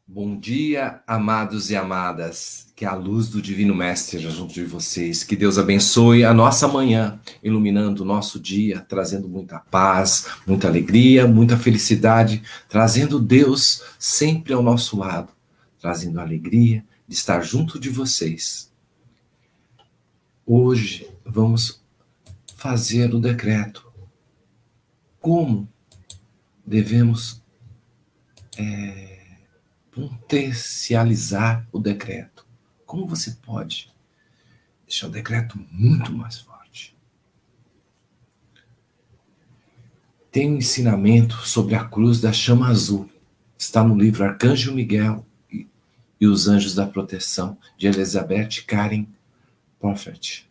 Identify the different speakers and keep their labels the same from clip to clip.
Speaker 1: Bom dia, amados e amadas. Que a luz do Divino Mestre esteja junto de vocês. Que Deus abençoe a nossa manhã, iluminando o nosso dia, trazendo muita paz, muita alegria, muita felicidade, trazendo Deus sempre ao nosso lado, trazendo a alegria de estar junto de vocês. Hoje vamos fazer o decreto. Como devemos potencializar o decreto? Como você pode deixar o decreto muito mais forte? Tem um ensinamento sobre a cruz da chama azul. Está no livro Arcanjo Miguel e os Anjos da Proteção, de Elizabeth Karen Prophet.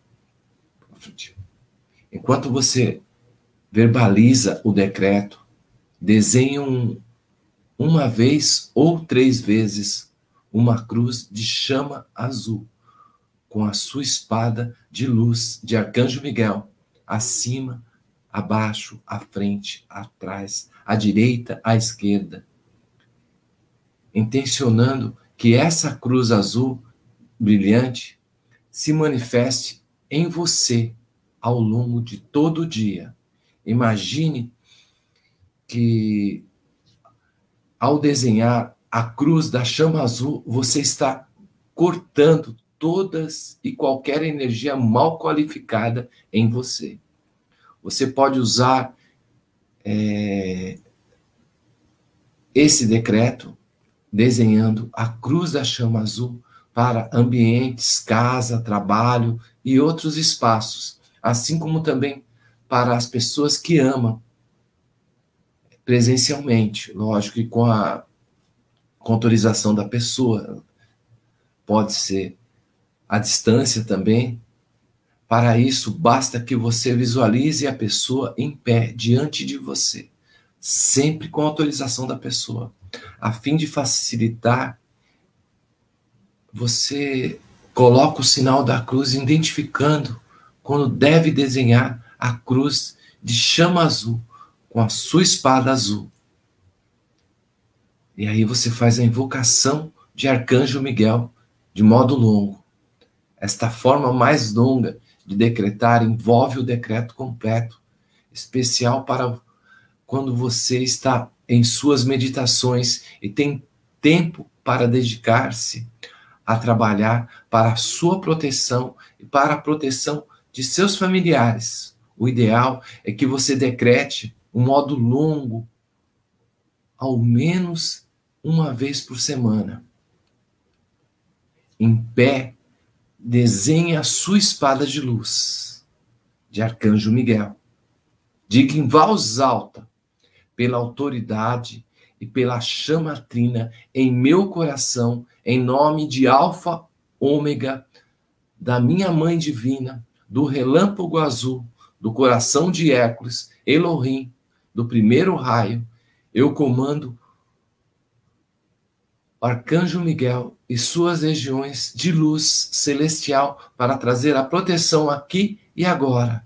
Speaker 1: Enquanto você verbaliza o decreto, desenhe uma vez ou 3 vezes uma cruz de chama azul, com a sua espada de luz de Arcanjo Miguel, acima, abaixo, à frente, atrás, à direita, à esquerda, intencionando que essa cruz azul brilhante se manifeste em você ao longo de todo o dia. Imagine que ao desenhar a cruz da chama azul, você está cortando todas e qualquer energia mal qualificada em você. Você pode usar esse decreto desenhando a cruz da chama azul para ambientes, casa, trabalho e outros espaços, assim como também para as pessoas que amam presencialmente, lógico que com a autorização da pessoa, pode ser à distância também. Para isso, basta que você visualize a pessoa em pé diante de você, sempre com a autorização da pessoa, a fim de facilitar. Você coloca o sinal da cruz, identificando quando deve desenhar a cruz de chama azul, com a sua espada azul. E aí você faz a invocação de Arcanjo Miguel de modo longo. Esta forma mais longa de decretar envolve o decreto completo, especial para quando você está em suas meditações e tem tempo para dedicar-se a trabalhar para a sua proteção e para a proteção de seus familiares. O ideal é que você decrete um modo longo, ao menos uma vez por semana. Em pé, desenhe a sua espada de luz, de Arcanjo Miguel. Diga em voz alta, pela autoridade e pela chama trina em meu coração, em nome de Alfa, Ômega, da minha Mãe Divina, do relâmpago azul, do coração de Hércules, Elohim, do primeiro raio, eu comando o Arcanjo Miguel e suas legiões de luz celestial para trazer a proteção aqui e agora.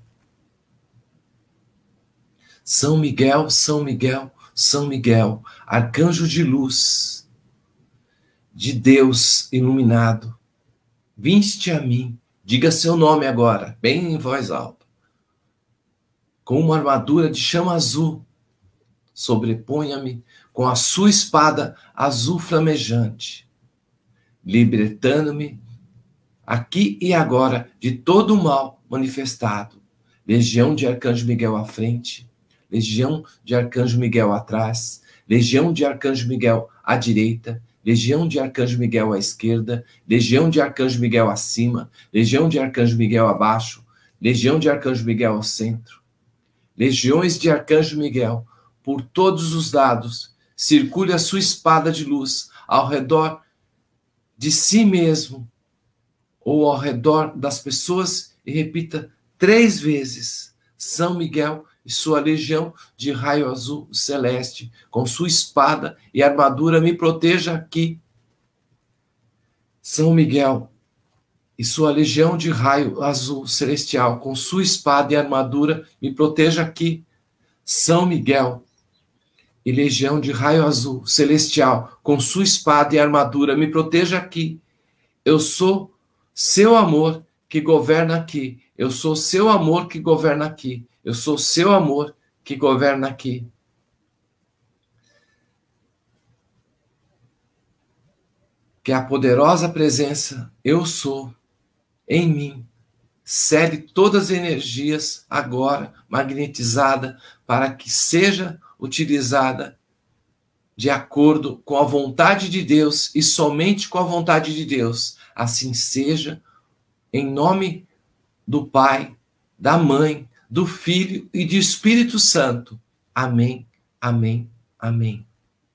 Speaker 1: São Miguel, São Miguel, São Miguel, arcanjo de luz, de Deus iluminado, vinde a mim, diga seu nome agora, bem em voz alta. Com uma armadura de chama azul, sobreponha-me com a sua espada azul flamejante, libertando-me aqui e agora de todo o mal manifestado. Legião de Arcanjo Miguel à frente, legião de Arcanjo Miguel atrás, legião de Arcanjo Miguel à direita, legião de Arcanjo Miguel à esquerda, legião de Arcanjo Miguel acima, legião de Arcanjo Miguel abaixo, legião de Arcanjo Miguel ao centro. Legiões de Arcanjo Miguel, por todos os lados, circule a sua espada de luz ao redor de si mesmo ou ao redor das pessoas e repita 3 vezes: São Miguel e sua legião de raio azul celeste, com sua espada e armadura, me proteja aqui. São Miguel e sua legião de raio azul celestial, com sua espada e armadura, me proteja aqui. São Miguel e legião de raio azul celestial, com sua espada e armadura, me proteja aqui. Eu sou seu amor que governa aqui. Eu sou seu amor que governa aqui. Eu sou seu amor que governa aqui. Que a poderosa presença eu sou em mim cede todas as energias agora magnetizada para que seja utilizada de acordo com a vontade de Deus e somente com a vontade de Deus. Assim seja, em nome do Pai, da Mãe, do Filho e do Espírito Santo. Amém, amém, amém.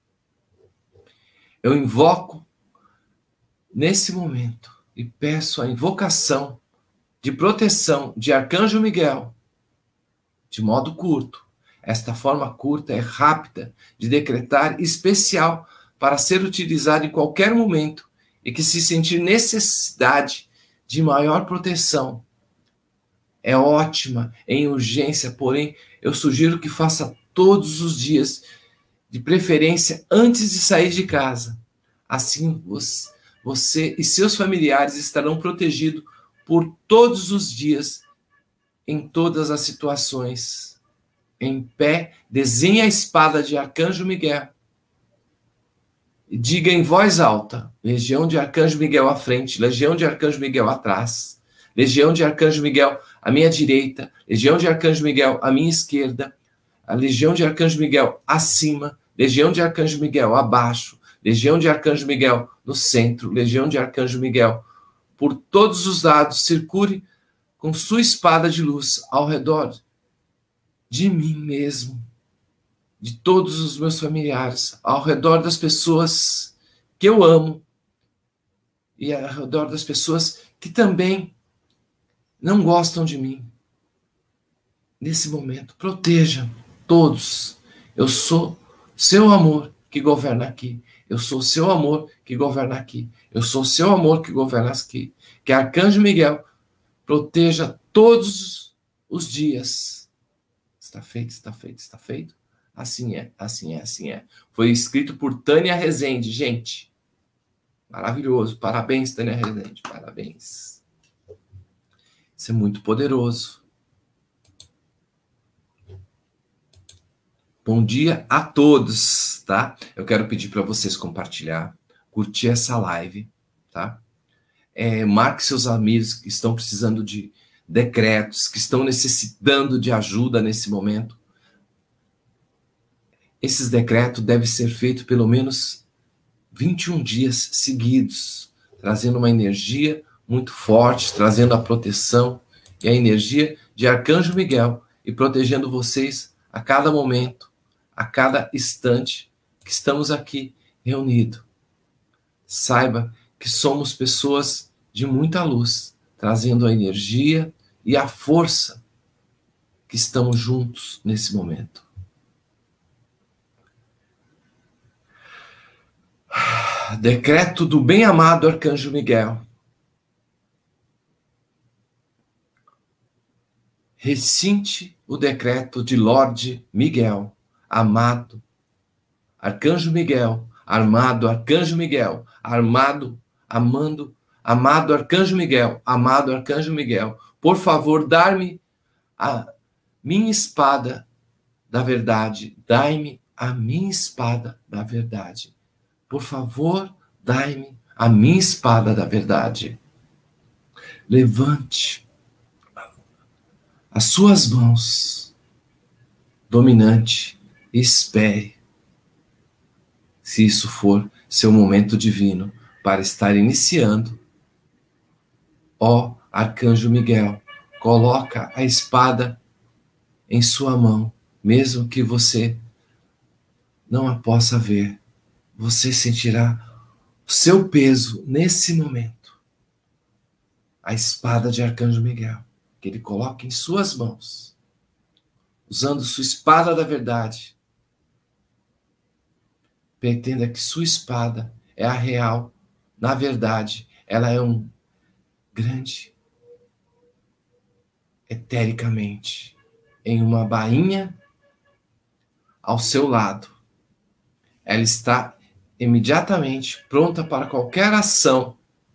Speaker 1: Eu invoco nesse momento e peço a invocação de proteção de Arcanjo Miguel, de modo curto. Esta forma curta é rápida de decretar, especial para ser utilizada em qualquer momento e que se sentir necessidade de maior proteção. É ótima em urgência, porém eu sugiro que faça todos os dias, de preferência antes de sair de casa. Assim você e seus familiares estarão protegidos por todos os dias, em todas as situações. Em pé, desenhe a espada de Arcanjo Miguel. E diga em voz alta: legião de Arcanjo Miguel à frente, legião de Arcanjo Miguel atrás, legião de Arcanjo Miguel à minha direita, legião de Arcanjo Miguel à minha esquerda, a legião de Arcanjo Miguel acima, legião de Arcanjo Miguel abaixo, legião de Arcanjo Miguel no centro, legião de Arcanjo Miguel por todos os lados, circule com sua espada de luz ao redor de mim mesmo, de todos os meus familiares, ao redor das pessoas que eu amo e ao redor das pessoas que também não gostam de mim. Nesse momento, proteja todos. Eu sou seu amor que governa aqui. Eu sou seu amor que governa aqui. Eu sou seu amor que governa aqui. Que Arcanjo Miguel proteja todos os dias. Está feito, está feito, está feito. Assim é, assim é, assim é. Foi escrito por Tânia Rezende, gente. Maravilhoso. Parabéns, Tânia Rezende. Parabéns. Isso é muito poderoso. Bom dia a todos, tá? Eu quero pedir para vocês compartilhar, curtir essa live, tá? Marque seus amigos que estão precisando de decretos, que estão necessitando de ajuda nesse momento. Esses decretos devem ser feitos pelo menos 21 dias seguidos, trazendo uma energia muito forte, trazendo a proteção e a energia de Arcanjo Miguel e protegendo vocês a cada momento, a cada instante que estamos aqui reunidos. Saiba que somos pessoas de muita luz, trazendo a energia e a força que estamos juntos nesse momento. Decreto do bem-amado Arcanjo Miguel. Recinte o decreto de Lorde Miguel, amado Arcanjo Miguel, armado Arcanjo Miguel, amado Arcanjo Miguel, amado Arcanjo Miguel, por favor, dai-me a minha espada da verdade, dai-me a minha espada da verdade. Por favor, dai-me a minha espada da verdade. Levante as suas mãos, dominante, e espere, se isso for seu momento divino, para estar iniciando. Ó Arcanjo Miguel, coloca a espada em sua mão, mesmo que você não a possa ver. Você sentirá o seu peso nesse momento. A espada de Arcanjo Miguel, que ele coloca em suas mãos, usando sua espada da verdade. Pretenda que sua espada é a real. Na verdade, ela é um grande, etericamente, em uma bainha ao seu lado. ela está imediatamente pronta para qualquer ação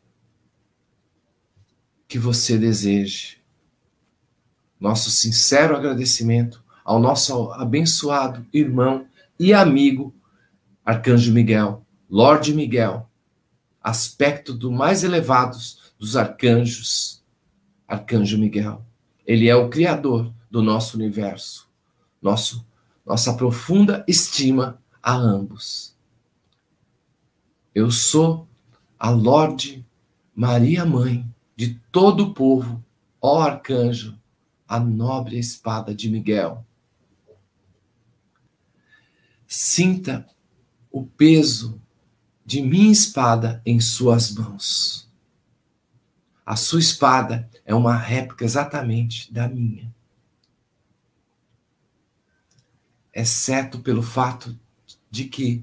Speaker 1: que você deseje. Nosso sincero agradecimento ao nosso abençoado irmão e amigo Arcanjo Miguel, Lorde Miguel, aspecto do mais elevado dos arcanjos, Arcanjo Miguel. Ele é o criador do nosso universo. Nossa profunda estima a ambos. Eu sou a Lorde Maria Mãe de todo o povo, ó arcanjo, a nobre espada de Miguel. Sinta o peso de minha espada em suas mãos. A sua espada é uma réplica exatamente da minha. Exceto pelo fato de que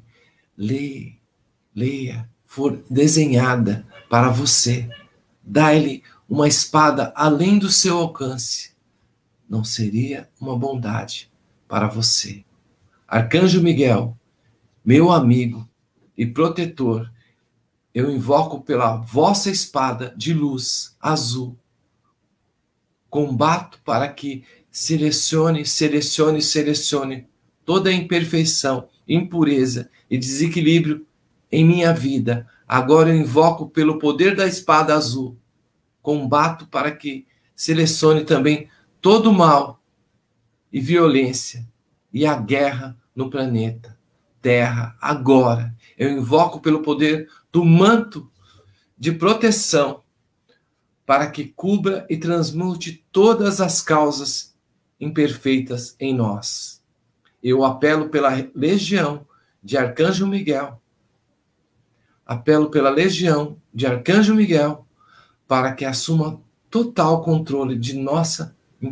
Speaker 1: Leia for desenhada para você. Dá-lhe uma espada além do seu alcance. Não seria uma bondade para você. Arcanjo Miguel, meu amigo e protetor, eu invoco pela vossa espada de luz azul. Combato para que selecione toda a imperfeição, impureza e desequilíbrio em minha vida. Agora eu invoco pelo poder da espada azul. Combato para que selecione também todo o mal e violência e a guerra no planeta Terra. Agora eu invoco pelo poder do manto de proteção para que cubra e transmute todas as causas imperfeitas em nós. Eu apelo pela legião de Arcanjo Miguel. Apelo pela legião de Arcanjo Miguel para que assuma total controle de nosso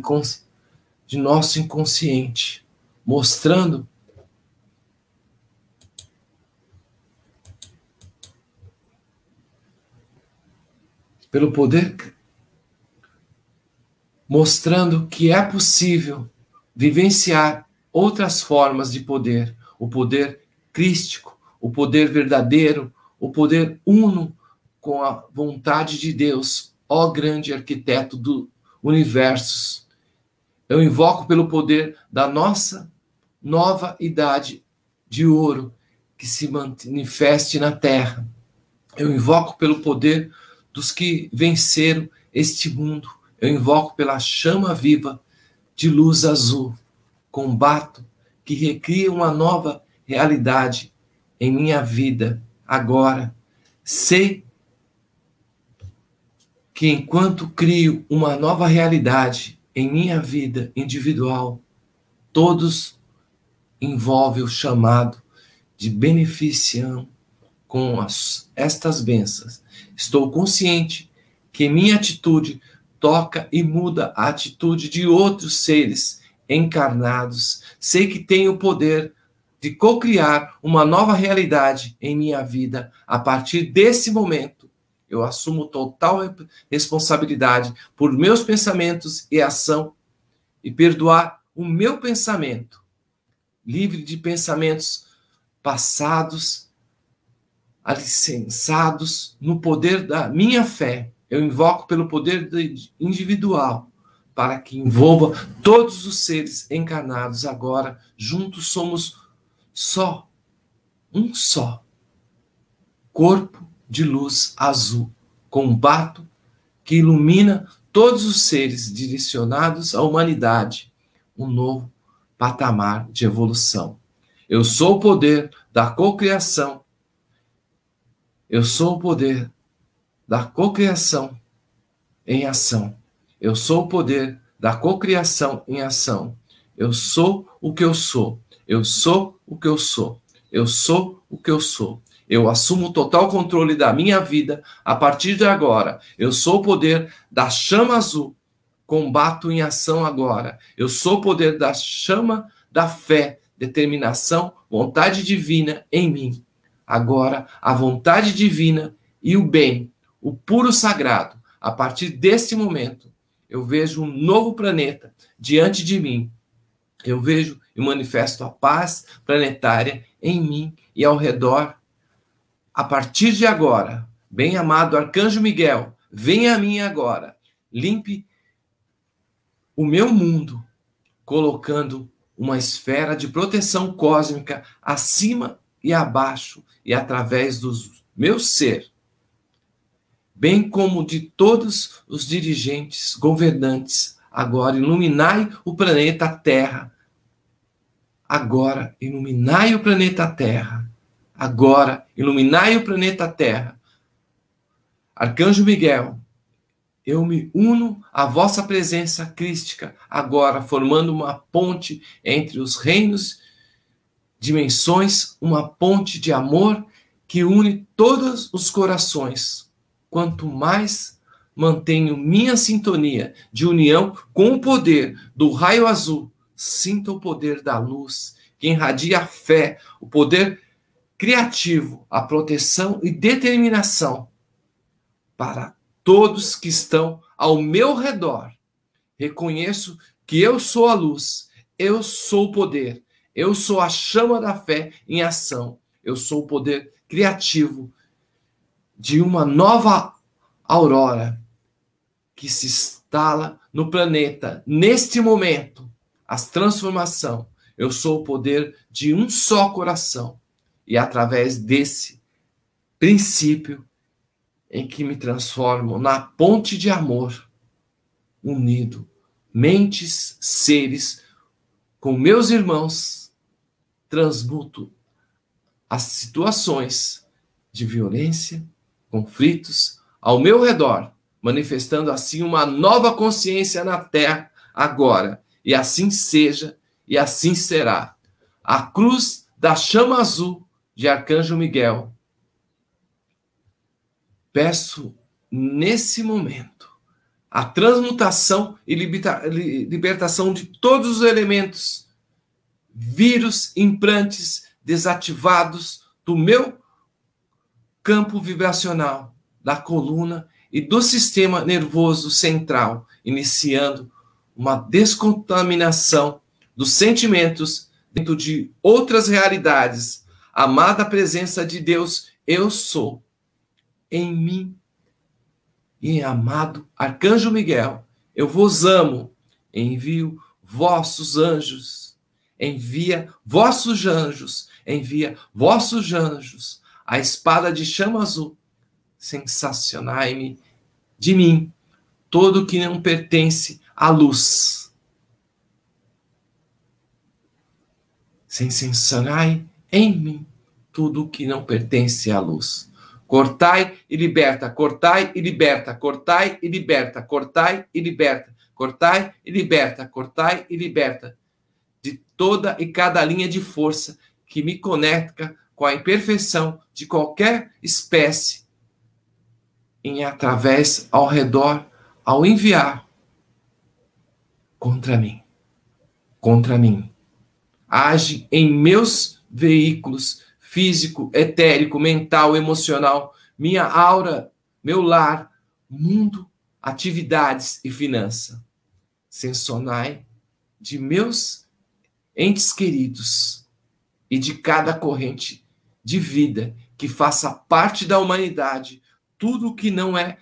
Speaker 1: inconsciente, mostrando pelo poder, mostrando que é possível vivenciar outras formas de poder, o poder crístico, o poder verdadeiro, o poder uno com a vontade de Deus, ó grande arquiteto do universo. Eu invoco pelo poder da nossa nova idade de ouro que se manifeste na Terra. Eu invoco pelo poder dos que venceram este mundo. Eu invoco pela chama viva de luz azul. Combato que recria uma nova realidade em minha vida agora. Sei que enquanto crio uma nova realidade em minha vida individual, todos envolvem o chamado de beneficiam com estas bênçãos. Estou consciente que minha atitude toca e muda a atitude de outros seres encarnados. Sei que tenho o poder de co-criar uma nova realidade em minha vida. A partir desse momento, eu assumo total responsabilidade por meus pensamentos e ação e perdoar o meu pensamento, livre de pensamentos passados, alicerçados no poder da minha fé. Eu invoco pelo poder individual para que envolva todos os seres encarnados agora. Juntos somos só, um só corpo de luz azul, combato que ilumina todos os seres direcionados à humanidade, um novo patamar de evolução. Eu sou o poder da cocriação. Eu sou o poder da cocriação em ação. Eu sou o poder da cocriação em ação. Eu sou o que eu sou. Eu sou o que eu sou. Eu sou o que eu sou. Eu assumo o total controle da minha vida a partir de agora. Eu sou o poder da chama azul. Combato em ação agora. Eu sou o poder da chama da fé, determinação, vontade divina em mim. Agora, a vontade divina e o bem, o puro sagrado, a partir deste momento, eu vejo um novo planeta diante de mim. Eu vejo e manifesto a paz planetária em mim e ao redor, a partir de agora, bem-amado Arcanjo Miguel, venha a mim agora, limpe o meu mundo, colocando uma esfera de proteção cósmica acima e abaixo e através do meu ser, bem como de todos os dirigentes, governantes. Agora iluminai o planeta Terra. Agora iluminai o planeta Terra. Agora iluminai o planeta Terra. Arcanjo Miguel, eu me uno à vossa presença crística, agora formando uma ponte entre os reinos, dimensões, uma ponte de amor que une todos os corações. Quanto mais mantenho minha sintonia de união com o poder do raio azul, sinto o poder da luz, que irradia a fé, o poder criativo, a proteção e determinação para todos que estão ao meu redor. Reconheço que eu sou a luz, eu sou o poder, eu sou a chama da fé em ação, eu sou o poder criativo de uma nova aurora que se instala no planeta neste momento, a transformação. Eu sou o poder de um só coração e através desse princípio em que me transformo na ponte de amor, unido, mentes, seres, com meus irmãos, transmuto as situações de violência, conflitos ao meu redor, manifestando assim uma nova consciência na Terra agora. E assim seja, e assim será. A cruz da chama azul de Arcanjo Miguel. Peço nesse momento a transmutação e libertação de todos os elementos, vírus, implantes desativados do meu campo vibracional, da coluna e do sistema nervoso central, iniciando uma descontaminação dos sentimentos dentro de outras realidades. Amada presença de Deus, eu sou em mim. E amado Arcanjo Miguel, eu vos amo. Envio vossos anjos. Envia vossos anjos. Envia vossos anjos. A espada de chama azul. Sensacionai-me de mim todo que não pertence à luz. Sensacionai em mim tudo que não pertence à luz. Cortai e liberta, cortai e liberta, cortai e liberta, cortai e liberta, cortai e liberta, cortai e liberta de toda e cada linha de força que me conecta com a imperfeição de qualquer espécie em através, ao redor, ao enviar contra mim. Contra mim. Age em meus veículos físico, etérico, mental, emocional, minha aura, meu lar, mundo, atividades e finança. Sensonai de meus entes queridos e de cada corrente de vida que faça parte da humanidade, tudo que não é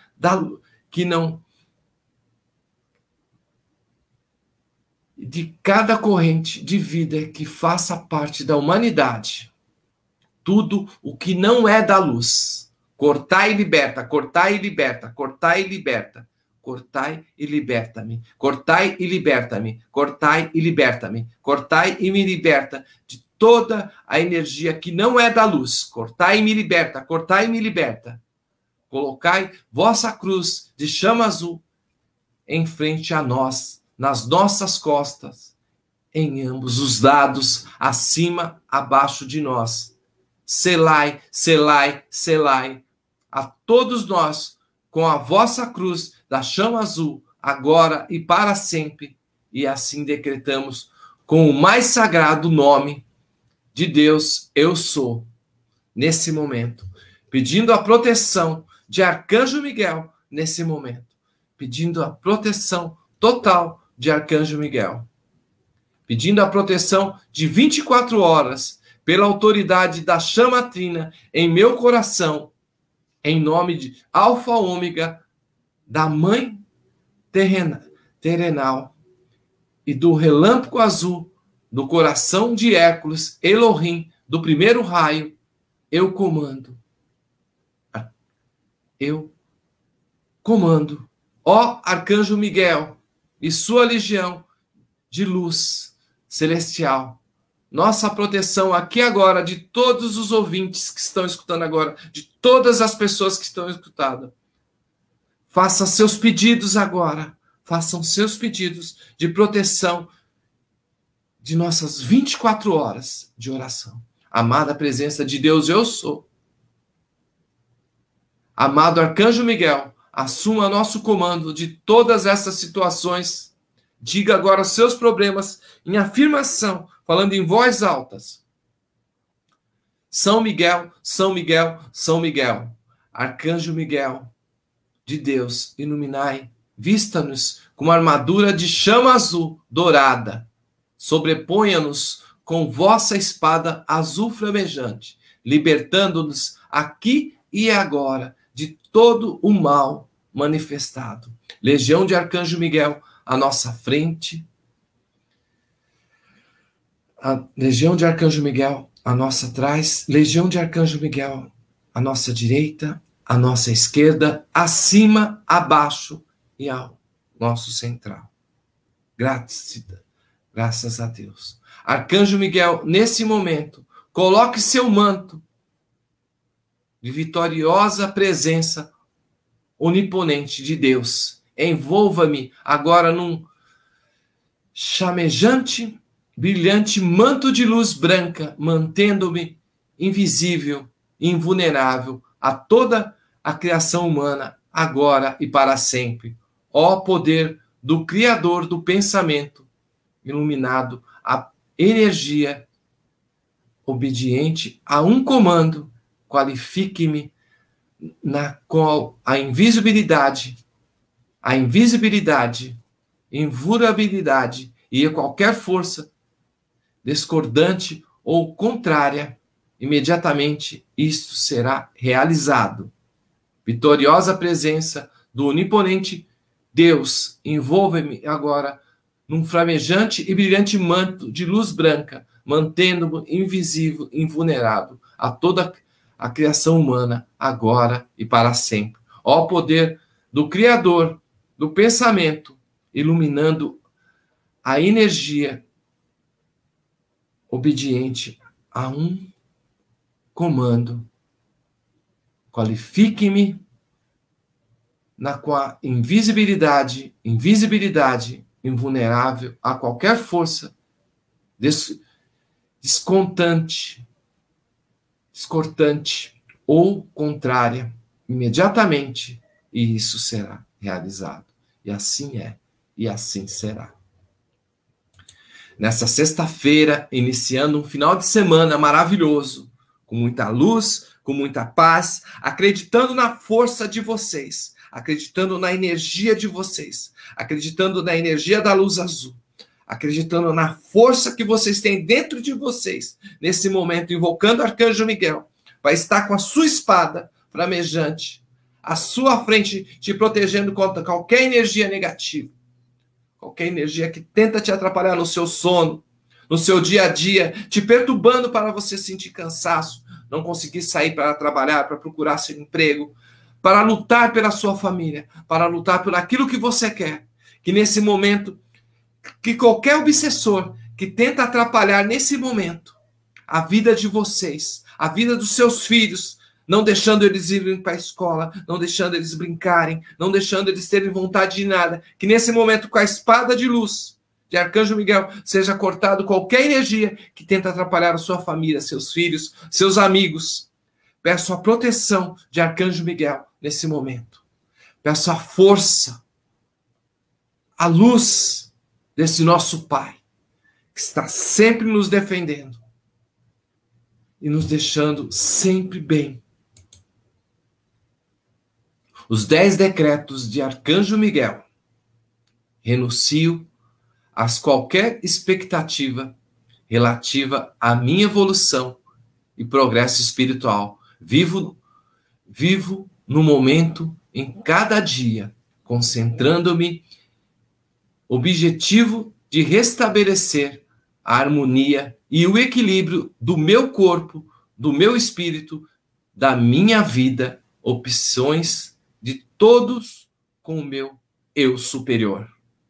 Speaker 1: de cada corrente de vida que faça parte da humanidade, tudo o que não é da luz. Cortai e liberta, cortai e liberta, cortai e liberta, cortai e liberta-me, cortai e liberta-me, cortai e liberta-me, cortai e me liberta de toda a energia que não é da luz. Cortai e me liberta, cortai e me liberta. Colocai vossa cruz de chama azul em frente a nós, nas nossas costas, em ambos os lados, acima, abaixo de nós. Selai, selai, selai a todos nós com a vossa cruz da chama azul, agora e para sempre. E assim decretamos com o mais sagrado nome de Deus, eu sou, nesse momento, pedindo a proteção de Arcanjo Miguel nesse momento, pedindo a proteção total de Arcanjo Miguel, pedindo a proteção de 24 horas pela autoridade da chama trina em meu coração, em nome de Alfa Ômega, da Mãe terrenal e do relâmpago azul, do coração de Hércules, Elohim, do primeiro raio, eu comando. Eu comando, ó Arcanjo Miguel e sua legião de luz celestial, nossa proteção aqui agora de todos os ouvintes que estão escutando agora, de todas as pessoas que estão escutando. Faça seus pedidos agora, façam seus pedidos de proteção de nossas 24 horas de oração. Amada presença de Deus, eu sou. Amado Arcanjo Miguel, assuma nosso comando de todas essas situações. Diga agora os seus problemas em afirmação, falando em voz altas. São Miguel, São Miguel, São Miguel. Arcanjo Miguel, de Deus, iluminai, vista-nos com uma armadura de chama azul dourada. Sobreponha-nos com vossa espada azul flamejante, libertando-nos aqui e agora de todo o mal manifestado. Legião de Arcanjo Miguel à nossa frente. A Legião de Arcanjo Miguel à nossa trás. Legião de Arcanjo Miguel à nossa direita, à nossa esquerda, acima, abaixo e ao nosso central. Graças a Deus. Arcanjo Miguel, nesse momento, coloque seu manto de vitoriosa presença oniponente de Deus. Envolva-me agora num chamejante, brilhante manto de luz branca, mantendo-me invisível, invulnerável a toda a criação humana, agora e para sempre. Ó poder do Criador do pensamento, iluminado, a energia obediente a um comando, qualifique-me na qual a invisibilidade, invulnerabilidade e qualquer força discordante ou contrária, imediatamente isto será realizado. Vitoriosa presença do oniponente Deus, envolve-me agora num flamejante e brilhante manto de luz branca, mantendo-me invisível, invulnerável a toda a criação humana, agora e para sempre. Ó poder do Criador, do pensamento, iluminando a energia obediente a um comando. Qualifique-me na qual invisibilidade, invulnerável a qualquer força discordante ou contrária, imediatamente, e isso será realizado. E assim é, e assim será. Nessa sexta-feira, iniciando um final de semana maravilhoso, com muita luz, com muita paz, acreditando na força de vocês, acreditando na energia de vocês, acreditando na energia da luz azul, acreditando na força que vocês têm dentro de vocês, nesse momento, invocando o Arcanjo Miguel, vai estar com a sua espada flamejante, à sua frente, te protegendo contra qualquer energia negativa, qualquer energia que tenta te atrapalhar no seu sono, no seu dia a dia, te perturbando para você sentir cansaço, não conseguir sair para trabalhar, para procurar seu emprego, para lutar pela sua família, para lutar por aquilo que você quer. Que nesse momento, que qualquer obsessor que tenta atrapalhar nesse momento a vida de vocês, a vida dos seus filhos, não deixando eles irem para a escola, não deixando eles brincarem, não deixando eles terem vontade de nada, que nesse momento, com a espada de luz de Arcanjo Miguel, seja cortado qualquer energia que tenta atrapalhar a sua família, seus filhos, seus amigos. Peço a proteção de Arcanjo Miguel nesse momento. Peço a força, a luz desse nosso Pai, que está sempre nos defendendo e nos deixando sempre bem. Os 10 decretos de Arcanjo Miguel. Renuncio a qualquer expectativa relativa à minha evolução e progresso espiritual. Vivo no momento, em cada dia, concentrando-me, objetivo de restabelecer a harmonia e o equilíbrio do meu corpo, do meu espírito, da minha vida, opções de todos com o meu eu superior.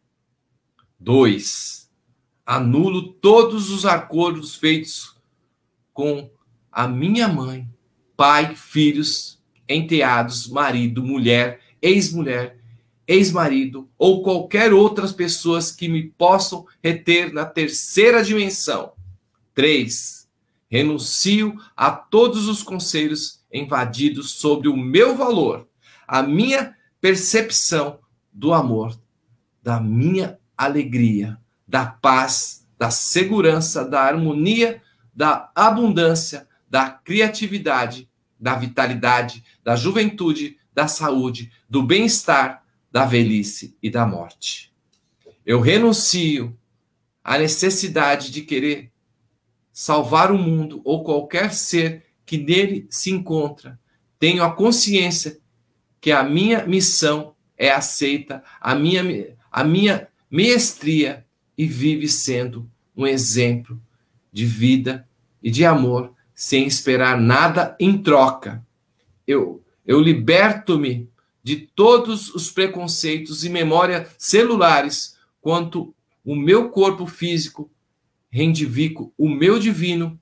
Speaker 1: 2. Anulo todos os acordos feitos com a minha mãe, pai, filhos, enteados, marido, mulher, ex-marido ou qualquer outras pessoas que me possam reter na terceira dimensão. 3. Renuncio a todos os conselhos invadidos sobre o meu valor, a minha percepção do amor, da minha alegria, da paz, da segurança, da harmonia, da abundância, da criatividade, da vitalidade, da juventude, da saúde, do bem-estar, da velhice e da morte. Eu renuncio à necessidade de querer salvar o mundo ou qualquer ser que nele se encontra. Tenho a consciência que a minha missão é aceita, a minha mestria, e vive sendo um exemplo de vida e de amor, sem esperar nada em troca. Eu liberto-me de todos os preconceitos e memórias celulares quanto o meu corpo físico, reivindico o meu divino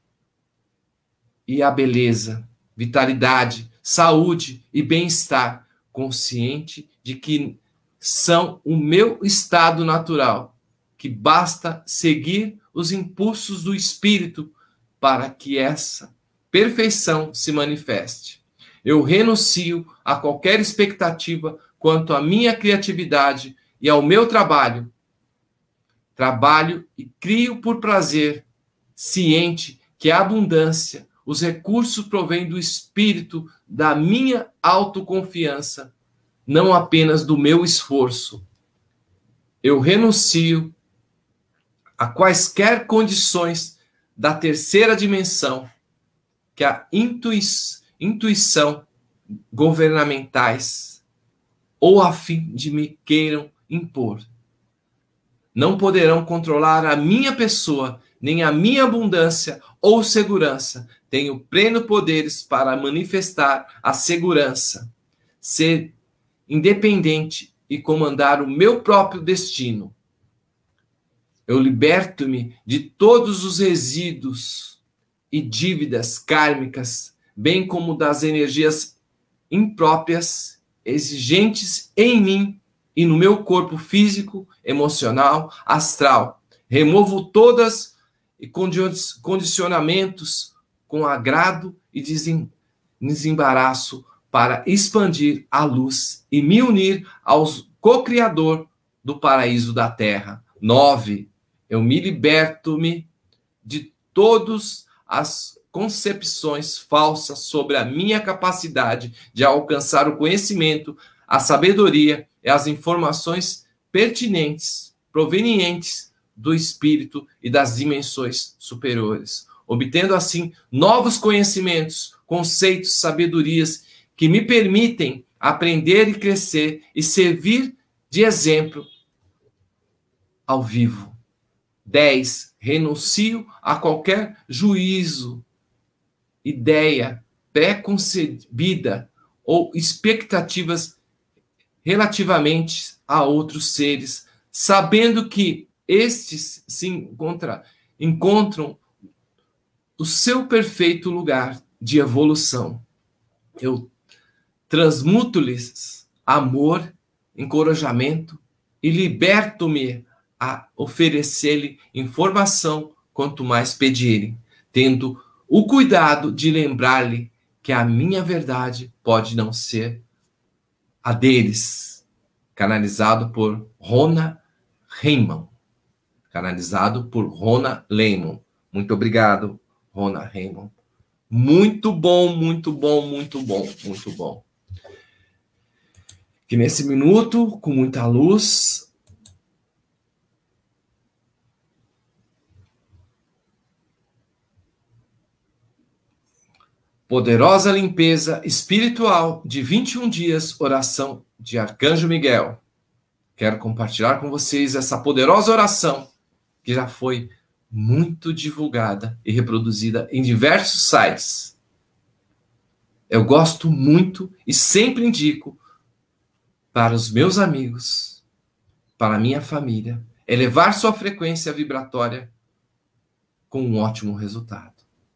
Speaker 1: e a beleza, vitalidade, saúde e bem-estar, consciente de que são o meu estado natural, que basta seguir os impulsos do espírito para que essa perfeição se manifeste. Eu renuncio a qualquer expectativa quanto à minha criatividade e ao meu trabalho. Trabalho e crio por prazer, ciente que a abundância, os recursos provêm do espírito, da minha autoconfiança, não apenas do meu esforço. Eu renuncio a quaisquer condições da terceira dimensão que a intuição governamentais ou a fim de me queiram impor. Não poderão controlar a minha pessoa, nem a minha abundância ou segurança. Tenho pleno poderes para manifestar a segurança, ser independente e comandar o meu próprio destino. Eu liberto-me de todos os resíduos e dívidas kármicas, bem como das energias impróprias, exigentes em mim e no meu corpo físico, emocional, astral. Removo todas e condicionamentos com agrado e desembaraço para expandir a luz e me unir ao co-criador do paraíso da Terra. 9. Eu me liberto-me de todas as concepções falsas sobre a minha capacidade de alcançar o conhecimento, a sabedoria e as informações pertinentes, provenientes do espírito e das dimensões superiores, obtendo assim novos conhecimentos, conceitos, sabedorias que me permitem aprender e crescer e servir de exemplo ao vivo. 10. Renuncio a qualquer juízo, ideia pré-concebida ou expectativas relativamente a outros seres, sabendo que estes se encontram o seu perfeito lugar de evolução. Eu transmuto-lhes amor, encorajamento e liberto-me a oferecer-lhe informação quanto mais pedirem, tendo o cuidado de lembrar-lhe que a minha verdade pode não ser a deles. Canalizado por Rona Heyman. Canalizado por Rona Heyman. Muito obrigado, Rona Heyman. Muito bom, muito bom, muito bom, muito bom. Que nesse minuto, com muita luz, Poderosa limpeza espiritual de 21 dias, oração de Arcanjo Miguel. Quero compartilhar com vocês essa poderosa oração que já foi muito divulgada e reproduzida em diversos sites. Eu gosto muito e sempre indico para os meus amigos, para a minha família, elevar sua frequência vibratória com um ótimo resultado.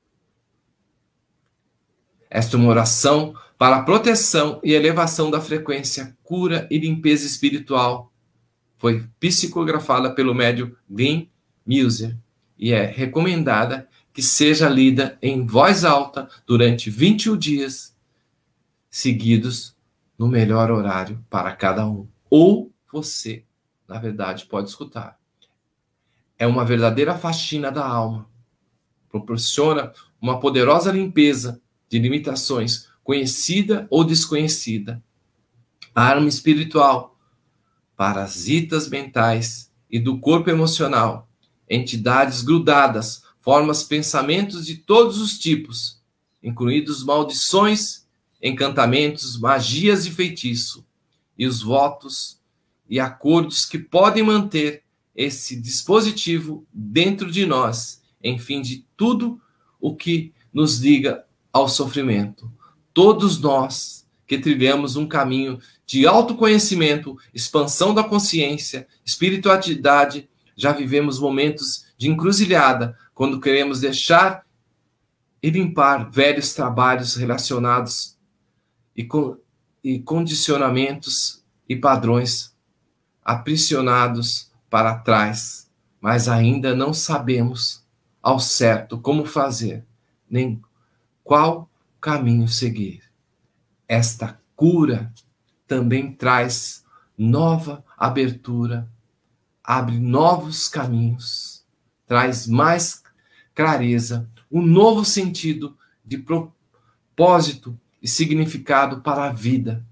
Speaker 1: Esta é uma oração para a proteção e elevação da frequência, cura e limpeza espiritual. Foi psicografada pelo médium Glenn Muser e é recomendada que seja lida em voz alta durante 21 dias seguidos no melhor horário para cada um. Ou você, na verdade, pode escutar. É uma verdadeira faxina da alma. Proporciona uma poderosa limpeza de limitações, conhecida ou desconhecida. Arma espiritual, parasitas mentais e do corpo emocional, entidades grudadas, formas, pensamentos de todos os tipos, incluídos maldições, encantamentos, magias e feitiço, e os votos e acordos que podem manter esse dispositivo dentro de nós, em fim de tudo o que nos liga ao sofrimento. Todos nós que trilhamos um caminho de autoconhecimento, expansão da consciência, espiritualidade, já vivemos momentos de encruzilhada, quando queremos deixar e limpar velhos trabalhos relacionados e condicionamentos e padrões aprisionados para trás, mas ainda não sabemos ao certo como fazer, nem qual caminho seguir. Esta cura também traz nova abertura, abre novos caminhos, traz mais clareza, um novo sentido de propósito e significado para a vida.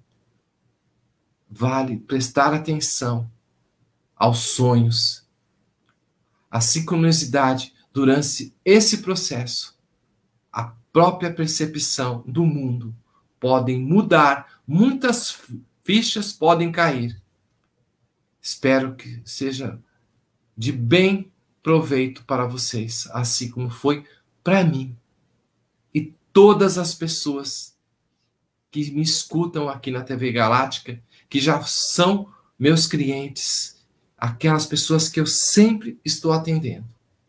Speaker 1: Vale prestar atenção aos sonhos, à sincronicidade durante esse processo. A própria percepção do mundo podem mudar, muitas fichas podem cair. Espero que seja de bem proveito para vocês, assim como foi para mim e todas as pessoas que me escutam aqui na TV Galáctica, que já são meus clientes, aquelas pessoas que eu sempre estou atendendo.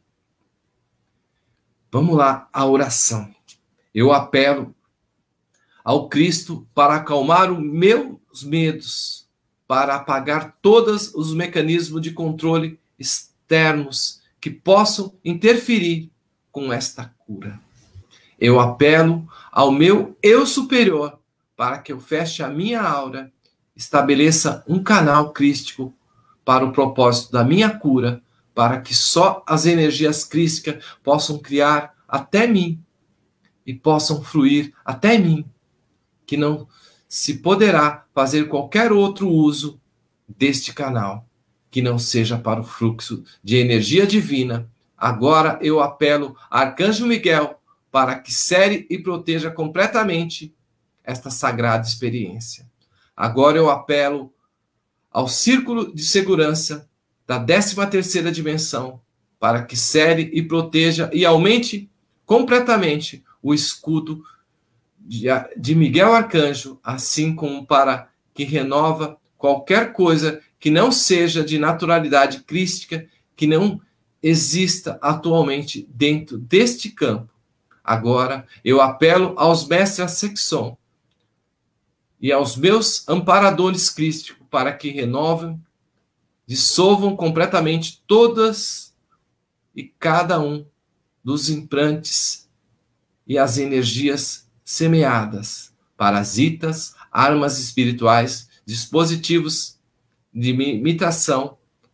Speaker 1: Vamos lá, a oração. Eu apelo ao Cristo para acalmar os meus medos, para apagar todos os mecanismos de controle externos que possam interferir com esta cura. Eu apelo ao meu eu superior para que eu feche a minha aura, estabeleça um canal crístico para o propósito da minha cura, para que só as energias crísticas possam criar até mim e possam fluir até mim, que não se poderá fazer qualquer outro uso deste canal, que não seja para o fluxo de energia divina. Agora eu apelo a Arcanjo Miguel para que cere e proteja completamente esta sagrada experiência. Agora eu apelo ao círculo de segurança da 13ª dimensão para que cere e proteja e aumente completamente o escudo de Miguel Arcanjo, assim como para que renova qualquer coisa que não seja de naturalidade crística, que não exista atualmente dentro deste campo. Agora eu apelo aos mestres Ascension e aos meus amparadores crísticos para que renovem, dissolvam completamente todas e cada um dos implantes e as energias semeadas, parasitas, armas espirituais, dispositivos de imitação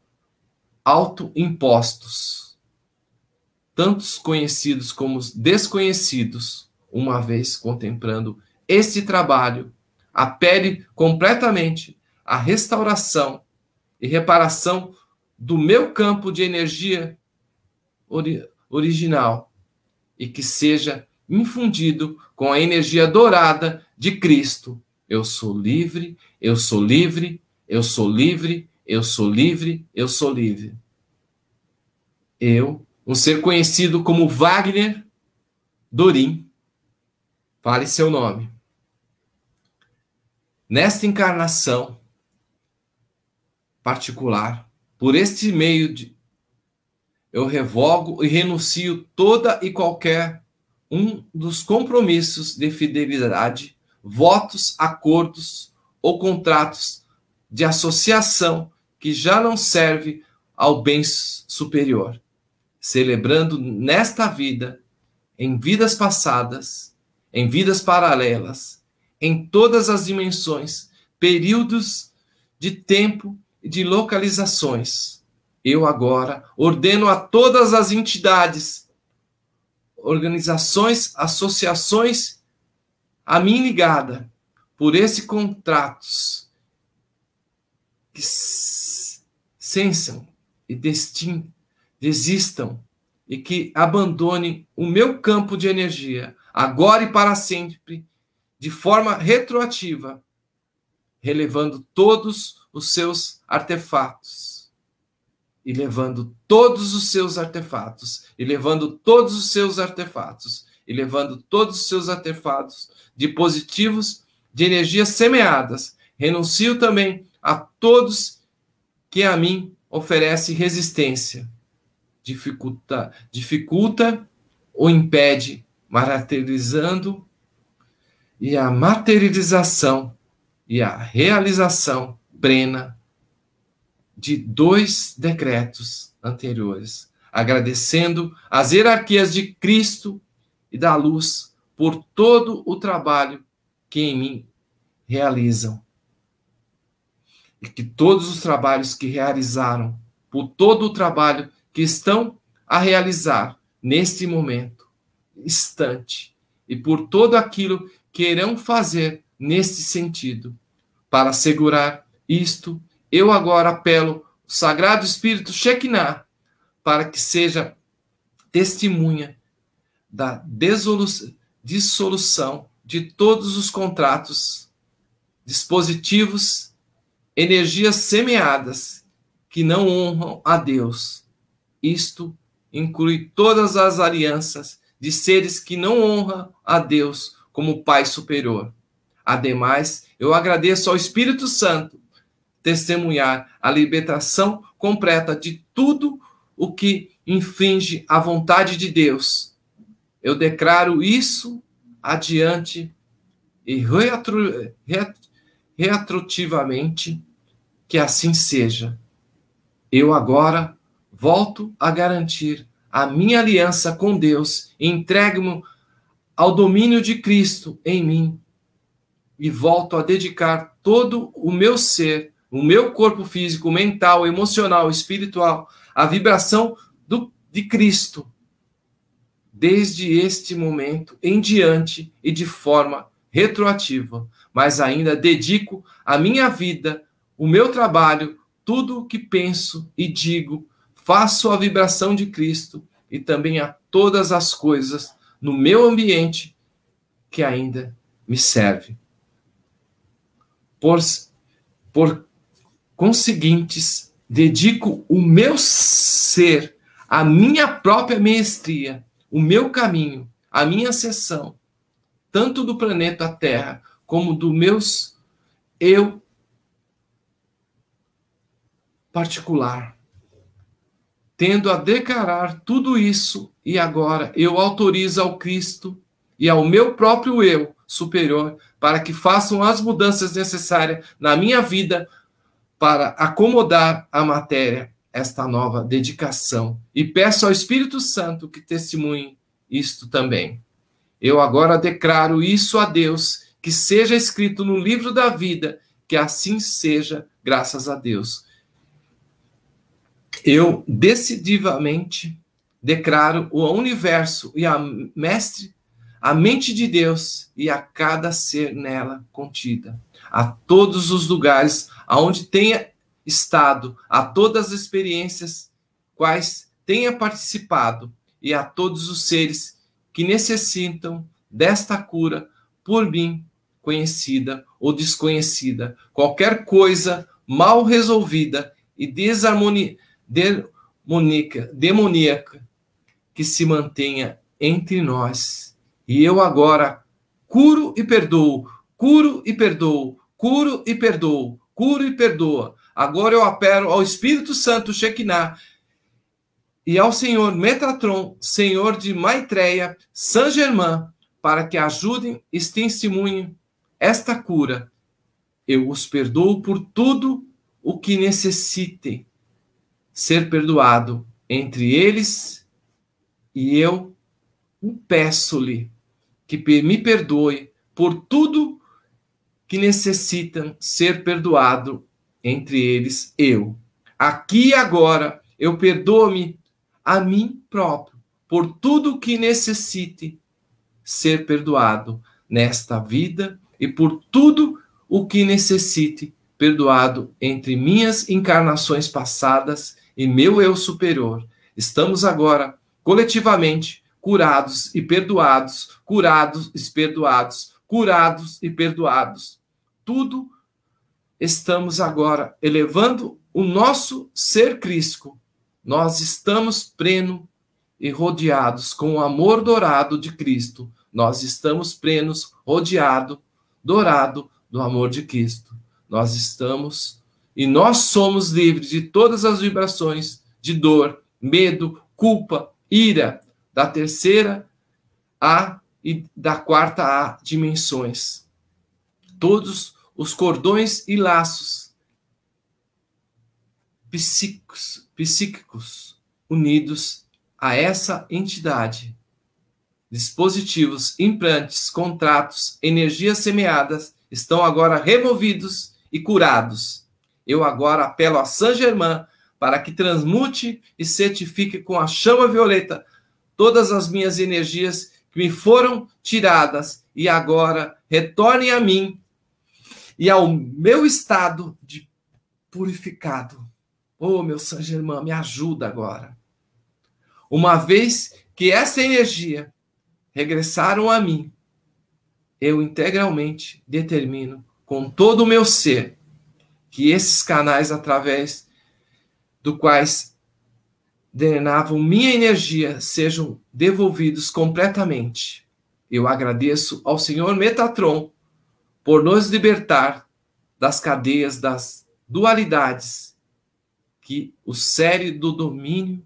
Speaker 1: autoimpostos, tantos conhecidos como desconhecidos, uma vez contemplando este trabalho, apele completamente à restauração e reparação do meu campo de energia original e que seja infundido com a energia dourada de Cristo. Eu sou livre, eu sou livre, eu sou livre, eu sou livre, eu sou livre. Eu, um ser conhecido como Wagner Dorim, fale seu nome. Nesta encarnação particular, por este meio eu revogo e renuncio toda e qualquer um dos compromissos de fidelidade, votos, acordos ou contratos de associação que já não serve ao bem superior, celebrando nesta vida, em vidas passadas, em vidas paralelas, em todas as dimensões, períodos de tempo e de localizações. Eu agora ordeno a todas as entidades, organizações, associações a mim ligada por esses contratos que cessam e desistam e que abandonem o meu campo de energia agora e para sempre, de forma retroativa, relevando todos os seus artefatos e levando todos os seus artefatos e levando todos os seus artefatos e levando todos os seus artefatos de positivos de energias semeadas. Renuncio também a todos que a mim oferece resistência, dificulta ou impede, materializando e a materialização e a realização plena de 2 decretos anteriores, agradecendo as hierarquias de Cristo e da luz por todo o trabalho que em mim realizam. E que todos os trabalhos que realizaram, por todo o trabalho que estão a realizar neste momento, instante, e por todo aquilo que irão fazer neste sentido, para assegurar isto, eu agora apelo o Sagrado Espírito Shekinah para que seja testemunha da dissolução de todos os contratos, dispositivos, energias semeadas que não honram a Deus. Isto inclui todas as alianças de seres que não honram a Deus como Pai Superior. Ademais, eu agradeço ao Espírito Santo testemunhar a libertação completa de tudo o que infringe a vontade de Deus. Eu declaro isso adiante e retroativamente que assim seja. Eu agora volto a garantir a minha aliança com Deus e entrego-me ao domínio de Cristo em mim e volto a dedicar todo o meu ser, o meu corpo físico, mental, emocional, espiritual, à vibração de Cristo, desde este momento em diante e de forma retroativa. Mas ainda dedico a minha vida, o meu trabalho, tudo o que penso e digo, faço a vibração de Cristo e também a todas as coisas no meu ambiente que ainda me serve. Por conseguintes, dedico o meu ser, a minha própria mestria, o meu caminho, a minha ascensão, tanto do planeta Terra como do meus eu particular, tendo a declarar tudo isso, e agora eu autorizo ao Cristo e ao meu próprio eu superior para que façam as mudanças necessárias na minha vida para acomodar a matéria, esta nova dedicação. E peço ao Espírito Santo que testemunhe isto também. Eu agora declaro isso a Deus, que seja escrito no livro da vida, que assim seja, graças a Deus. Eu decididamente declaro o universo e a mente de Deus e a cada ser nela contida, a todos os lugares aonde tenha estado, a todas as experiências quais tenha participado e a todos os seres que necessitam desta cura por mim, conhecida ou desconhecida, qualquer coisa mal resolvida e demoníaca que se mantenha entre nós. E eu agora curo e perdoo, curo e perdoo, curo e perdoo, curo e perdoa. Agora eu apelo ao Espírito Santo Shekinah e ao Senhor Metatron, Senhor de Maitreya, Saint-Germain, para que ajudem e testemunhem esta cura. Eu os perdoo por tudo o que necessitem ser perdoado entre eles, e eu peço-lhe que me perdoe por tudo que necessitam ser perdoado entre eles, eu. Aqui e agora, eu perdoo-me a mim próprio por tudo que necessite ser perdoado nesta vida e por tudo o que necessite perdoado entre minhas encarnações passadas e meu eu superior. Estamos agora coletivamente curados e perdoados, curados e perdoados, curados e perdoados. Tudo estamos agora elevando o nosso ser crístico. Nós estamos plenos e rodeados com o amor dourado de Cristo. Nós estamos plenos, rodeados, dourado do amor de Cristo. Nós estamos e nós somos livres de todas as vibrações de dor, medo, culpa, ira, da terceira A e da quarta A dimensões. Todos os cordões e laços psíquicos unidos a essa entidade, dispositivos, implantes, contratos, energias semeadas, estão agora removidos e curados. Eu agora apelo a Saint-Germain para que transmute e certifique com a chama violeta todas as minhas energias que me foram tiradas e agora retornem a mim e ao meu estado de purificado. Oh, meu Saint-Germain, me ajuda agora. Uma vez que essa energia regressaram a mim, eu integralmente determino com todo o meu ser que esses canais através do quais drenavam minha energia sejam devolvidos completamente. Eu agradeço ao Senhor Metatron por nos libertar das cadeias das dualidades que o selo do domínio,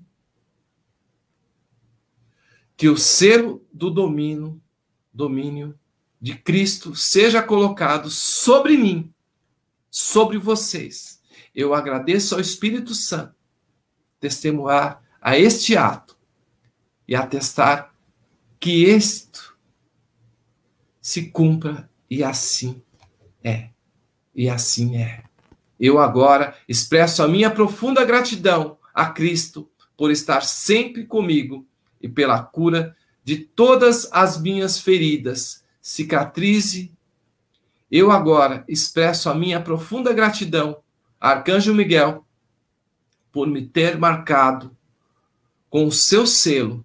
Speaker 1: que o selo do domínio de Cristo seja colocado sobre mim, sobre vocês. Eu agradeço ao Espírito Santo testemunhar a este ato e atestar que isto se cumpra, e assim é. E assim é. Eu agora expresso a minha profunda gratidão a Cristo por estar sempre comigo e pela cura de todas as minhas feridas, cicatrize. Eu agora expresso a minha profunda gratidão a Arcanjo Miguel por me ter marcado com o seu selo,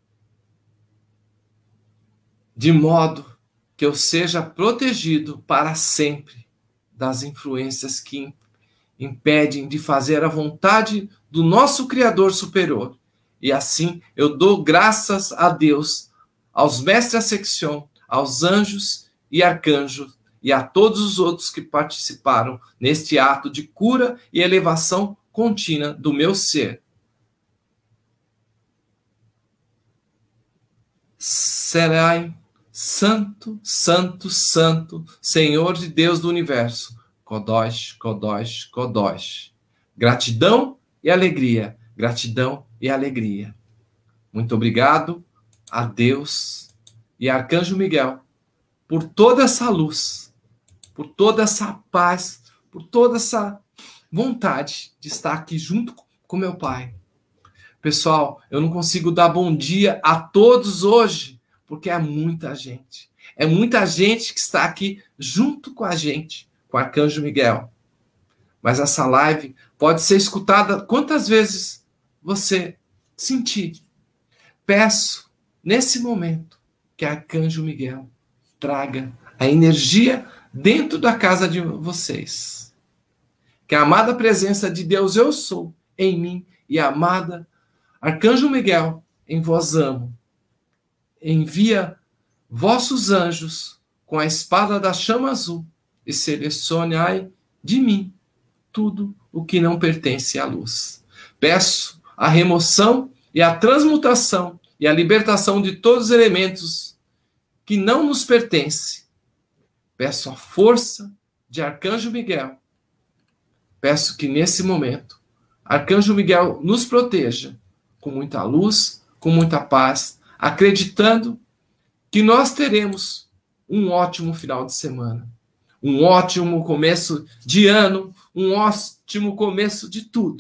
Speaker 1: de modo que eu seja protegido para sempre das influências que impedem de fazer a vontade do nosso Criador superior. E assim eu dou graças a Deus, aos mestres Ascension, aos anjos e arcanjos e a todos os outros que participaram neste ato de cura e elevação contínua do meu ser. Serai santo, santo, santo, Senhor de Deus do universo. Kodosh, Kodosh, Kodosh. Gratidão e alegria. Gratidão e alegria. Muito obrigado a Deus e a Arcanjo Miguel por toda essa luz, por toda essa paz, por toda essa vontade de estar aqui junto com meu Pai. Pessoal, eu não consigo dar bom dia a todos hoje, porque é muita gente. É muita gente que está aqui junto com a gente, com o Arcanjo Miguel. Mas essa live pode ser escutada quantas vezes você sentir. Peço nesse momento, que Arcanjo Miguel traga a energia dentro da casa de vocês. Que a amada presença de Deus eu sou em mim e a amada Arcanjo Miguel em vós amo. Envia vossos anjos com a espada da chama azul e selecionai de mim tudo o que não pertence à luz. Peço a remoção e a transmutação e a libertação de todos os elementos que não nos pertencem. Peço a força de Arcanjo Miguel. Peço que nesse momento Arcanjo Miguel nos proteja com muita luz, com muita paz, acreditando que nós teremos um ótimo final de semana, um ótimo começo de ano, um ótimo começo de tudo.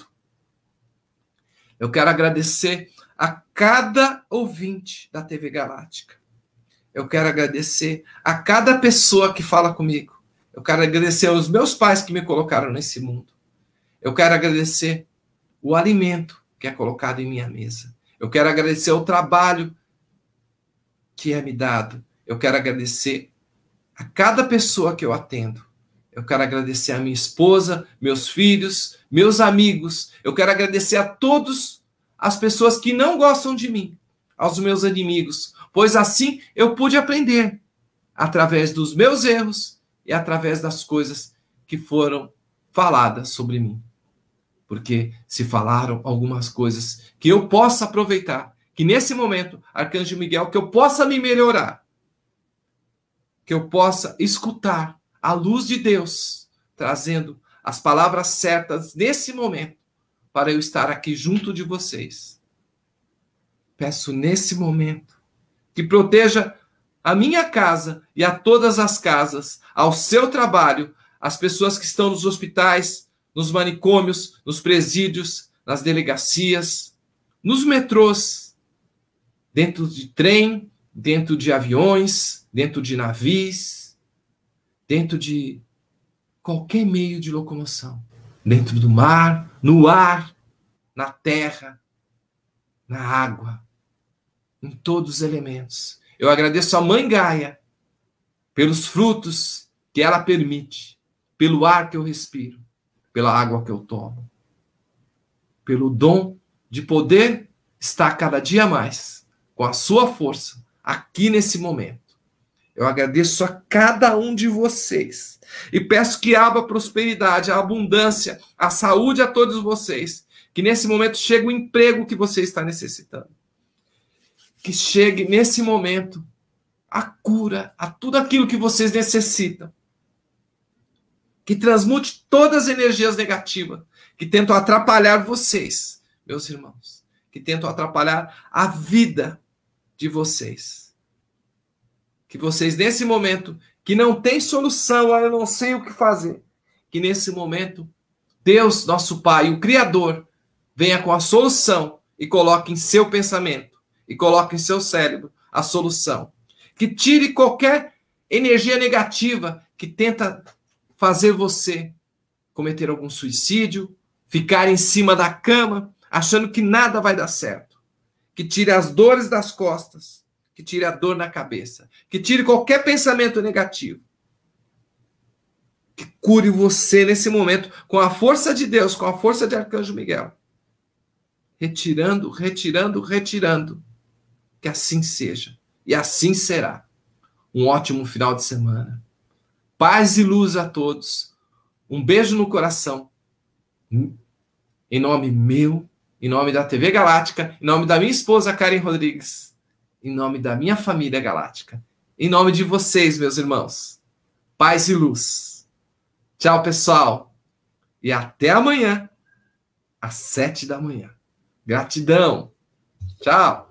Speaker 1: Eu quero agradecer a cada ouvinte da TV Galáctica. Eu quero agradecer a cada pessoa que fala comigo. Eu quero agradecer aos meus pais que me colocaram nesse mundo. Eu quero agradecer o alimento que é colocado em minha mesa. Eu quero agradecer o trabalho que é me dado. Eu quero agradecer a cada pessoa que eu atendo. Eu quero agradecer a minha esposa, meus filhos, meus amigos. Eu quero agradecer a todas as pessoas que não gostam de mim, aos meus inimigos, pois assim eu pude aprender através dos meus erros e através das coisas que foram faladas sobre mim. Porque se falaram algumas coisas que eu possa aproveitar, que nesse momento, Arcanjo Miguel, que eu possa me melhorar, que eu possa escutar a luz de Deus, trazendo as palavras certas nesse momento, para eu estar aqui junto de vocês. Peço nesse momento que proteja a minha casa e a todas as casas, ao seu trabalho, as pessoas que estão nos hospitais, nos manicômios, nos presídios, nas delegacias, nos metrôs, dentro de trem, dentro de aviões, dentro de navios, dentro de qualquer meio de locomoção, dentro do mar, no ar, na terra, na água, em todos os elementos. Eu agradeço a Mãe Gaia pelos frutos que ela permite, pelo ar que eu respiro, pela água que eu tomo, pelo dom de poder estar cada dia mais com a sua força aqui nesse momento. Eu agradeço a cada um de vocês e peço que abra a prosperidade, a abundância, a saúde a todos vocês. Que nesse momento chegue o emprego que você está necessitando. Que chegue nesse momento a cura, a tudo aquilo que vocês necessitam. Que transmute todas as energias negativas que tentam atrapalhar vocês, meus irmãos. Que tentam atrapalhar a vida de vocês. Que vocês, nesse momento, que não tem solução, eu não sei o que fazer, que nesse momento, Deus, nosso Pai, o Criador, venha com a solução e coloque em seu pensamento, e coloque em seu cérebro a solução. Que tire qualquer energia negativa que tenta fazer você cometer algum suicídio, ficar em cima da cama, achando que nada vai dar certo. Que tire as dores das costas, que tire a dor na cabeça, que tire qualquer pensamento negativo. Que cure você nesse momento com a força de Deus, com a força de Arcanjo Miguel. Retirando, retirando, retirando. Que assim seja. E assim será. Um ótimo final de semana. Paz e luz a todos. Um beijo no coração. Em nome meu, em nome da TV Galáctica, em nome da minha esposa Karen Rodrigues, em nome da minha família galáctica, em nome de vocês, meus irmãos. Paz e luz. Tchau, pessoal. E até amanhã, às 7 da manhã. Gratidão. Tchau.